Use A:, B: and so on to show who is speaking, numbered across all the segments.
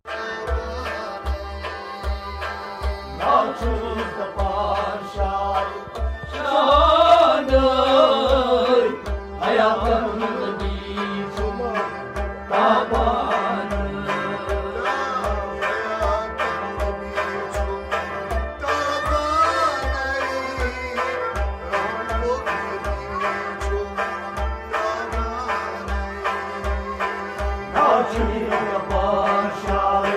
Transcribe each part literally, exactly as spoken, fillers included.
A: Naçuzda parşay şanay hayatımda bir cuma tabanı Naçuzda parşay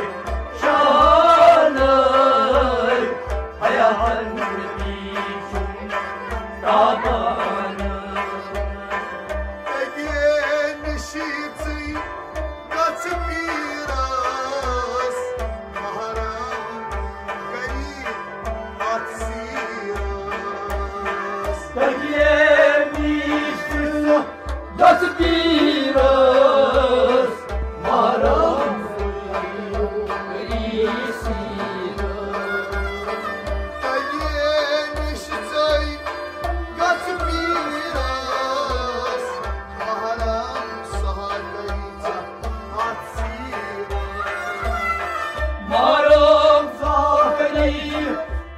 A: şanay hayatımda bir cuma tabanı Gelmişsin nasıl biraz maram Maram zaferi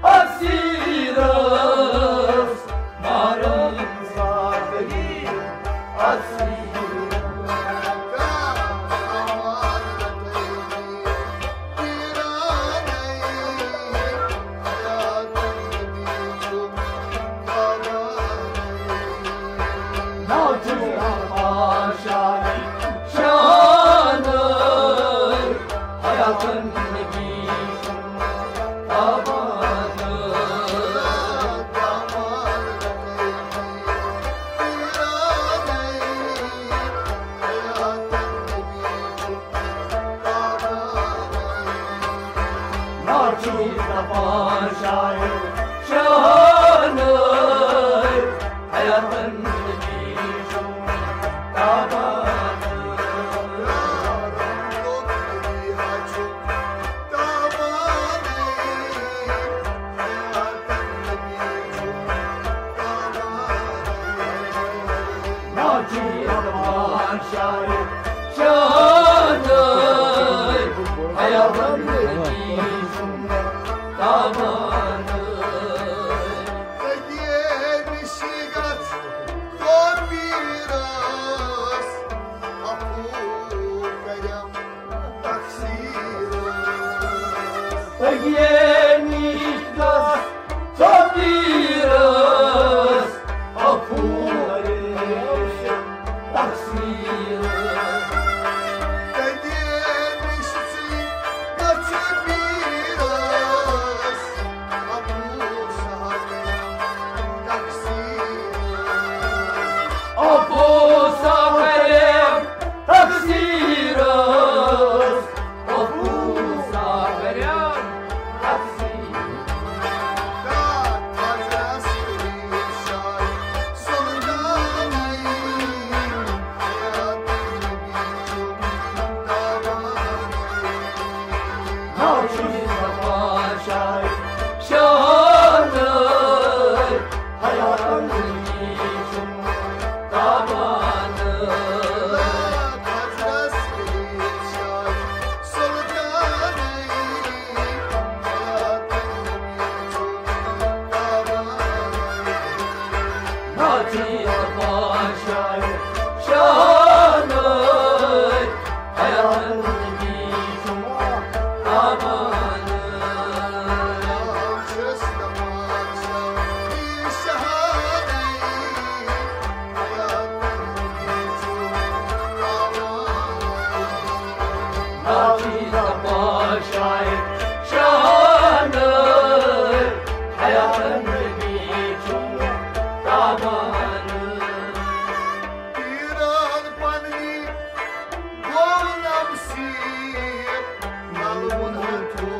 A: asiras Maram zaferi Naçuzda parşay şanay hayatımda bir tabanı Naçuzda parşay şanay hayatımda bir tabanı Naçuzda parşay şanay hayatımda bir tabanı Yemiş gaz tabiras apuları taksiras Apu saferem taksiras Apu saferem Naçuzda parşay şanay hayatımda bir tabanı Naçuzda parşay şanay hayatımda bir tabanı Naçuzda parşay şanay hayatımda bir tabanı
B: Nalımın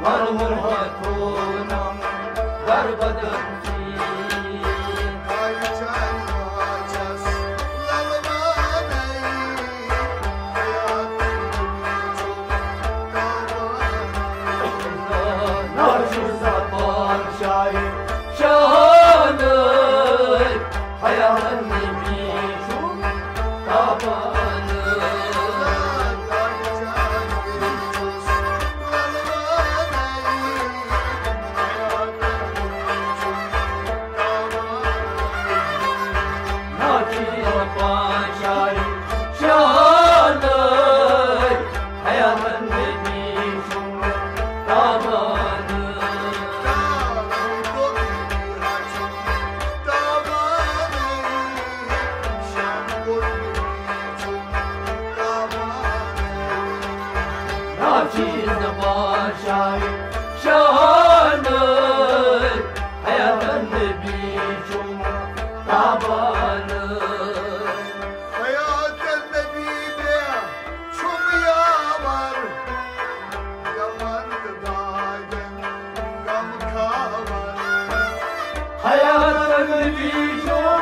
A: Marmur hatunam darbadır ki şahanır hayalın biçim tabanı Nakil yapan şair şahanır hayalın biçim tabanı Nakil yapan şair şahanır hayalın biçim tabanı
B: Hayatın nebine çok yağar Yamandı dağın gam kavar
A: Hayatın biçim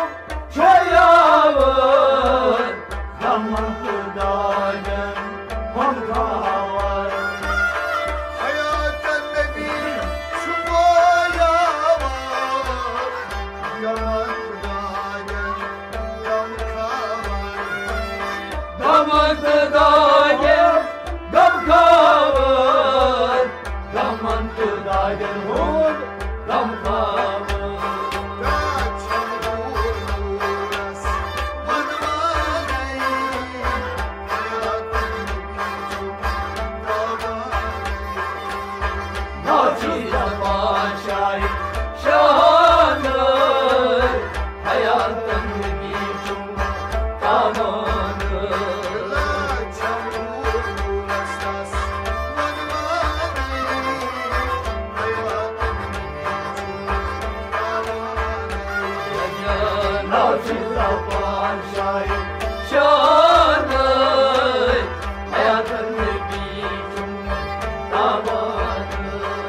A: çoyavır Yamandı dağın gam kavar
B: Hayatın nebine çok yağar Yamandı dağın gam kavar
A: Damantı dağın gam kavar Damantı dağın hud gam kavar Nakil yapan şair şahanır hayatın biçim tabanı Nakil yapan şair şahanır hayatın biçim tabanı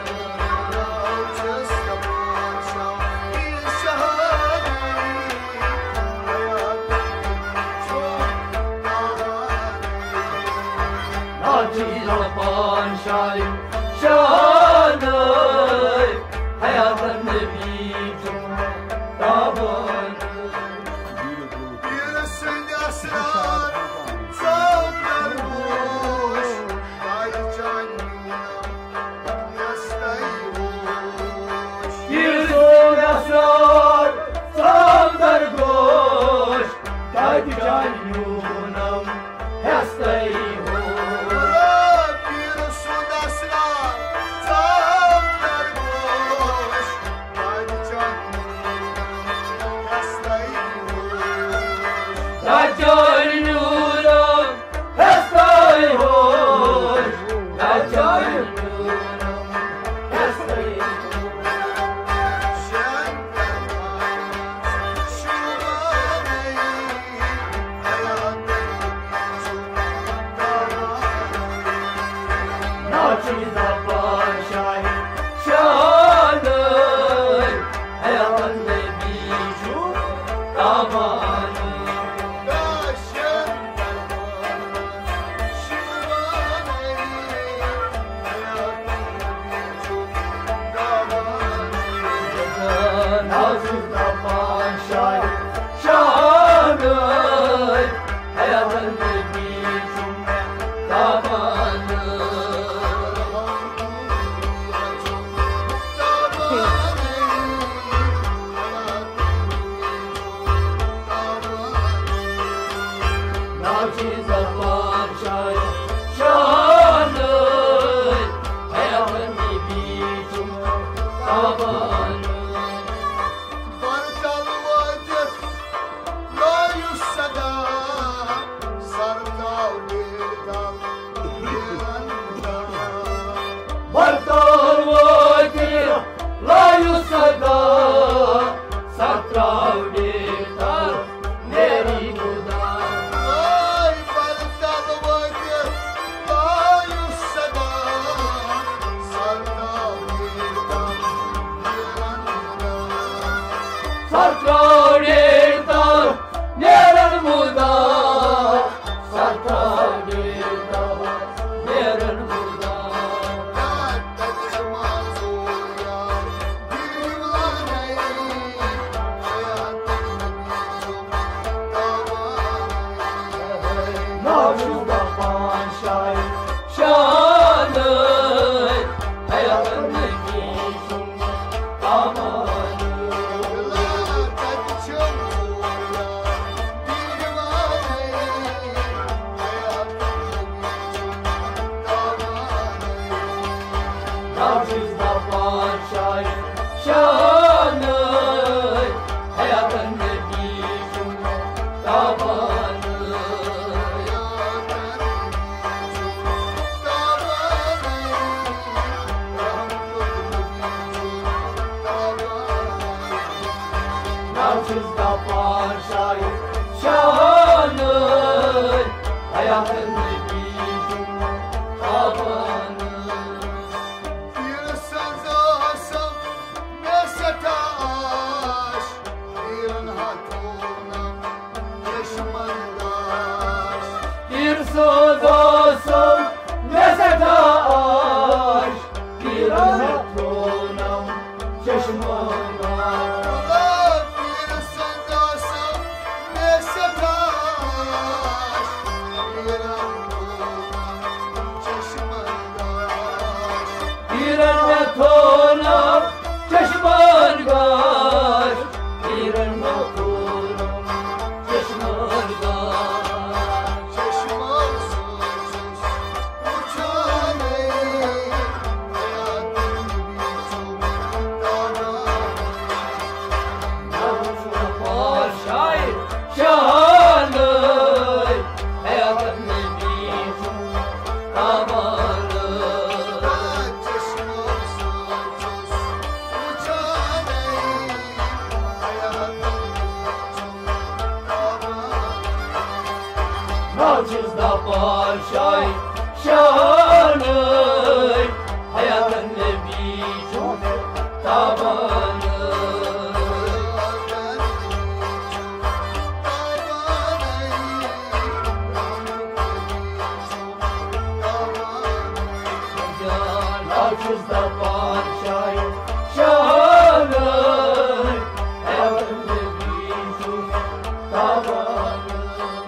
A: Nakil yapan şair şahanır hayatın biçim tabanı
B: Yürüsün yaşlar, saflar boş Haydi canına, yastayı boş
A: Yüzün asrar sandar goş Kaydı can yunam hastayı
B: Bırak yürüsün yaşlar, saflar boş Haydi canına, yastayı boş
A: Kaçar yunam hastayı hoş Kaçar yunam hastayı hoş Nakil yapan şair şahanır hayatın biçim tabanı Nakil yapan şair şahanır hayatın biçim tabanı Navcızda başay şanı hayatın nebicim tabanı Navcızda başay şanı hayatın nebicim tabanı
B: Bir sazasam mesetaş Bir hatunam düşmandaş
A: Bir söz olsun mesete aş Bir hatunam çeşmana
B: Ulan bir sazasam mesetaş Bir hatunam çeşmandaş
A: Bir hatunam çeşmana Bir hatunam çeşmana
B: Çeşman sonsuz uçan ey hayatın bir çok dağlar
A: Navcızda başay şanı hayatın nebicim tabanı
B: Çeşman sonsuz uçan ey hayatın bir çok dağlar
A: Navcızda başay şanı hayatın nebicim tabanı Navcızda başay şanı hayatın nebicim tabanı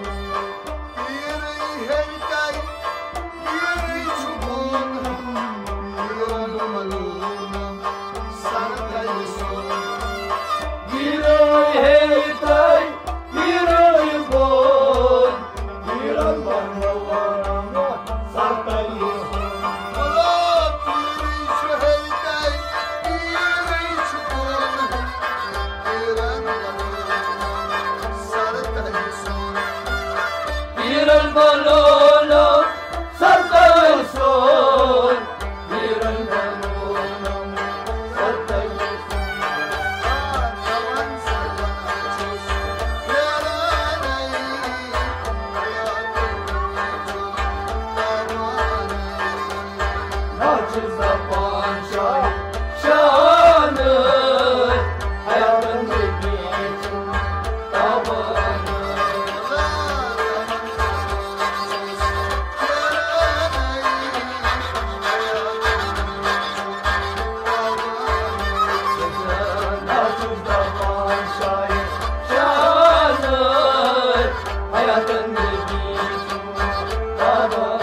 A: Bir ay heytay, bir ay bon, bir ay barbarana, sarkayısın. Bir ay balona, sarkayısın. Bir ay balona, sarkayısın. Navcızda başay şanı hayatın nebicim tabanı Navcızda başay şanı hayatın nebicim tabanı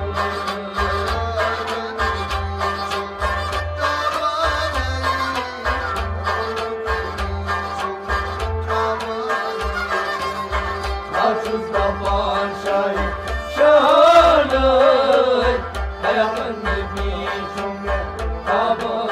A: Navcızda başay şanı hayatın nebicim tabanı